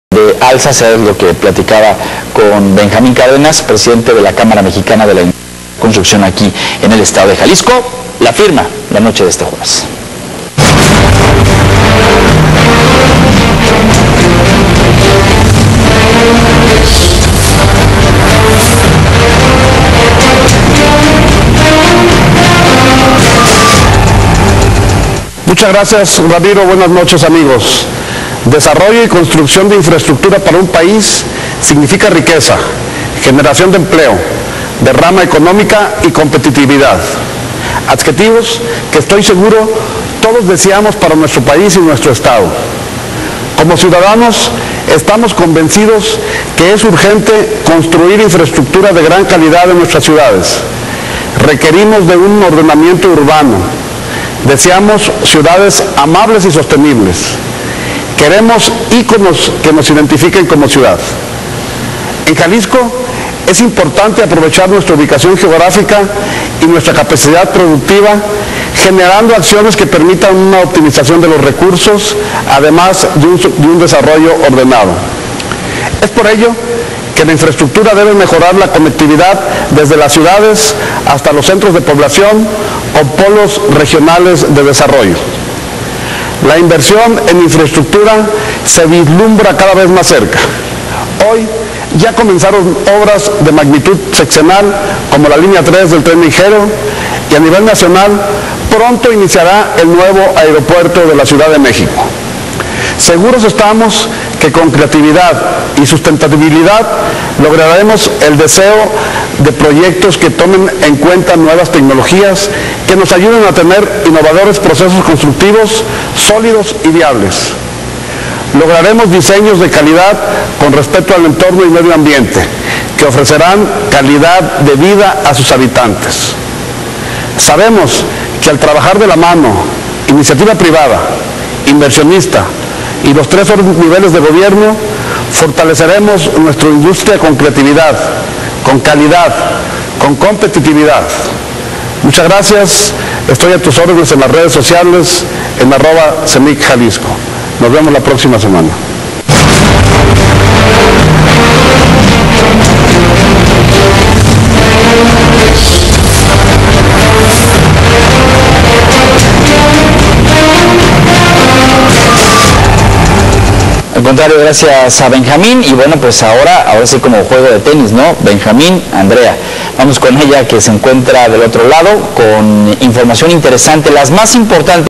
de alzas, es lo que platicaba con Benjamín Cárdenas, presidente de la Cámara Mexicana de la Construcción aquí en el estado de Jalisco. La firma la noche de este jueves. Muchas gracias, Ramiro. Buenas noches, amigos. Desarrollo y construcción de infraestructura para un país significa riqueza, generación de empleo, derrama económica y competitividad. Adjetivos que estoy seguro todos deseamos para nuestro país y nuestro estado. Como ciudadanos, estamos convencidos que es urgente construir infraestructura de gran calidad en nuestras ciudades. Requerimos de un ordenamiento urbano. Deseamos ciudades amables y sostenibles. Queremos íconos que nos identifiquen como ciudad. En Jalisco es importante aprovechar nuestra ubicación geográfica y nuestra capacidad productiva, generando acciones que permitan una optimización de los recursos, además de un desarrollo ordenado. Es por ello que la infraestructura debe mejorar la conectividad desde las ciudades hasta los centros de población o polos regionales de desarrollo. La inversión en infraestructura se vislumbra cada vez más cerca. Hoy ya comenzaron obras de magnitud sexenal como la línea 3 del tren ligero y a nivel nacional pronto iniciará el nuevo aeropuerto de la Ciudad de México. Seguros estamos que con creatividad y sustentabilidad lograremos el deseo de proyectos que tomen en cuenta nuevas tecnologías que nos ayuden a tener innovadores procesos constructivos sólidos y viables. Lograremos diseños de calidad con respeto al entorno y medio ambiente, que ofrecerán calidad de vida a sus habitantes. Sabemos que al trabajar de la mano, iniciativa privada, inversionista y los tres niveles de gobierno, fortaleceremos nuestra industria con creatividad, con calidad, con competitividad. Muchas gracias. Estoy a tus órdenes en las redes sociales, en @CEMIC-Jalisco. Nos vemos la próxima semana. Al contrario, gracias a Benjamín. Y bueno, pues ahora sí como juego de tenis, ¿no? Benjamín, Andrea. Vamos con ella, que se encuentra del otro lado con información interesante, las más importantes.